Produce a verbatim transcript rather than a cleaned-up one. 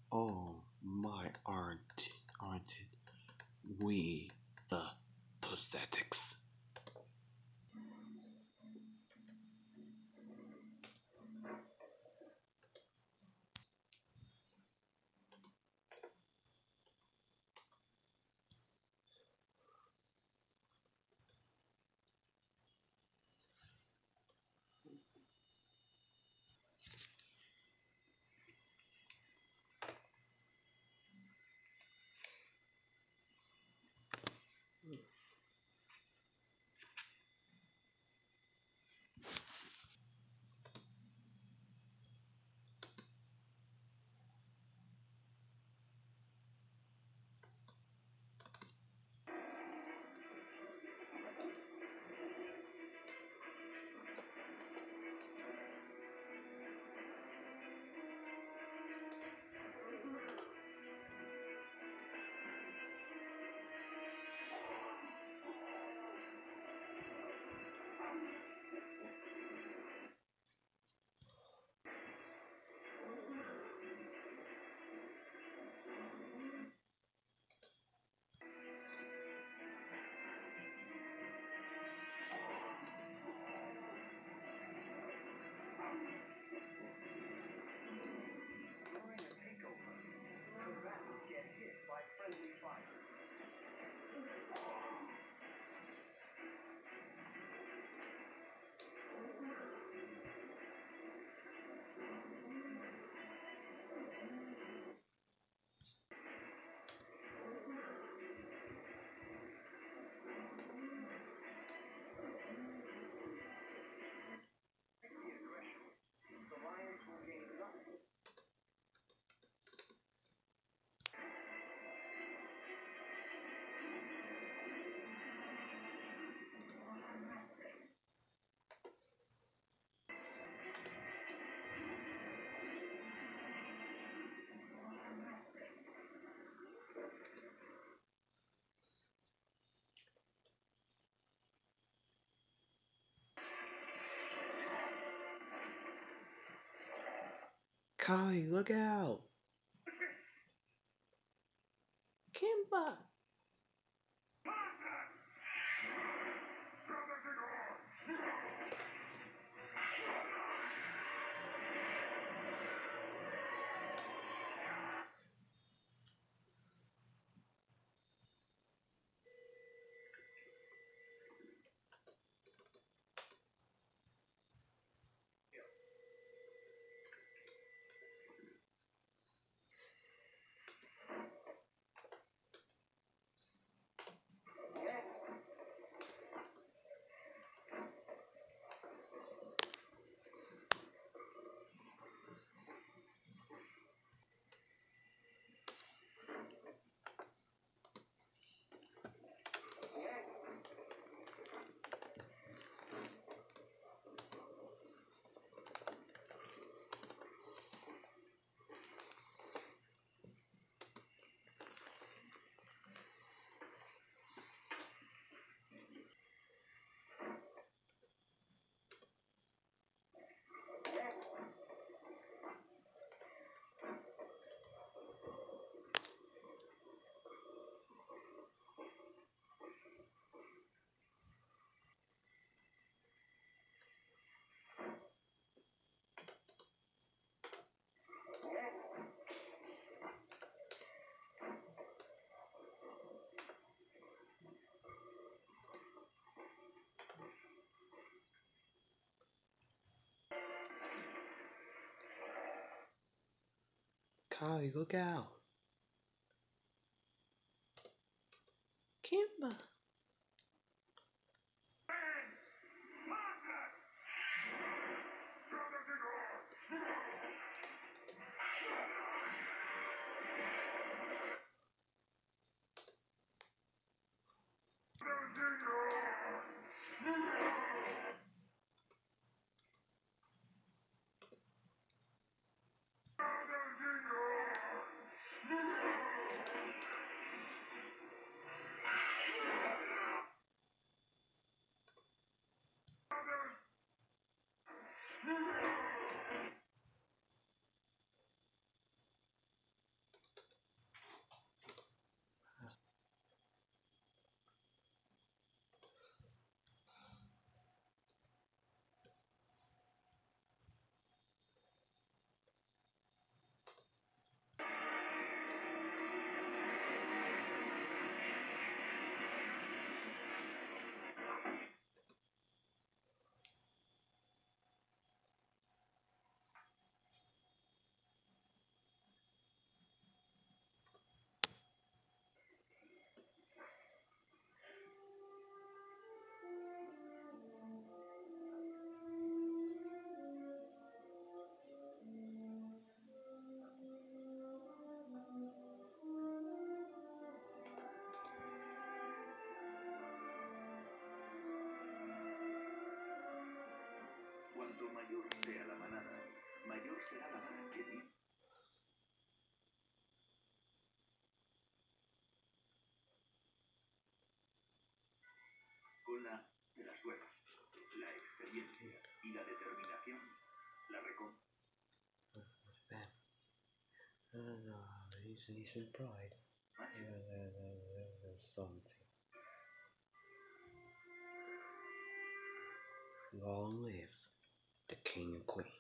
Oh my, aren't aren't it we the pathetics? During a takeover, combatants get hit by friendly fire. The aggression. The Lions will gain nothing. Kai, look out! Kimba! Kai, look out! Kimba! Cuanto mayor sea la manada, mayor será la vara que di- con la, la suerte, la experiencia y la determinación, la recompensa. What's that? I don't know. He's, he's in pride. There, there, there, there, there's something. Long live the king and queen.